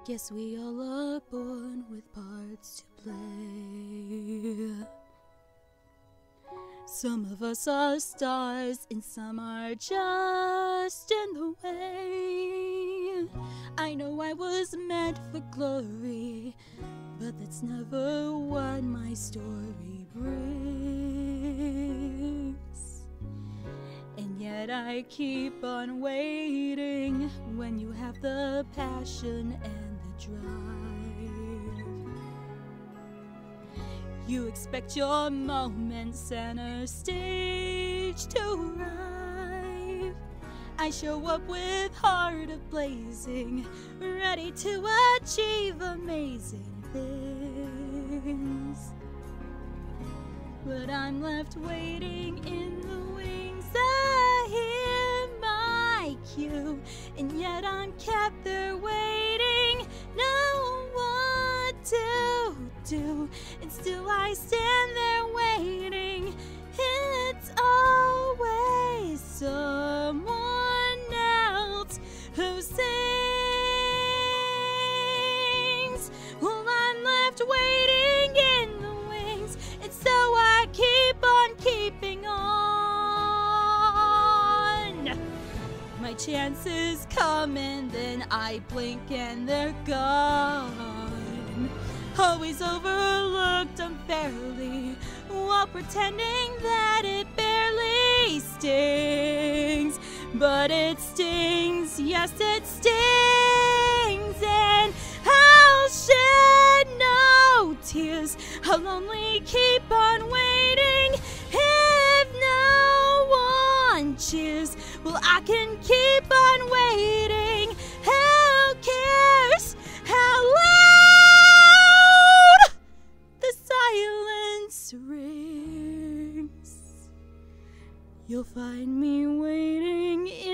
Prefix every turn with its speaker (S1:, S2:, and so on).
S1: Guess we all are born with parts to play. Some of us are stars and some are just in the way. I know I was meant for glory, but that's never what my story brings. And yet I keep on waiting when you have the passion and the drive. You expect your moment center stage to arrive. I show up with heart ablazing, ready to achieve amazing things. But I'm left waiting in the wings. I hear my cue, and yet I'm kept there waiting, know what to do, and still I stand there waiting. It's always someone else who sings. Well, I'm left waiting in the wings, and so I keep on keeping on. My chances come and then I blink and they're gone. Always overlooked unfairly, while pretending that it barely stings. But it stings, yes it stings, and I'll shed no tears. I'll only keep on waiting if no one cheers. Well, I can keep on waiting. Who cares how loud the silence rings? You'll find me waiting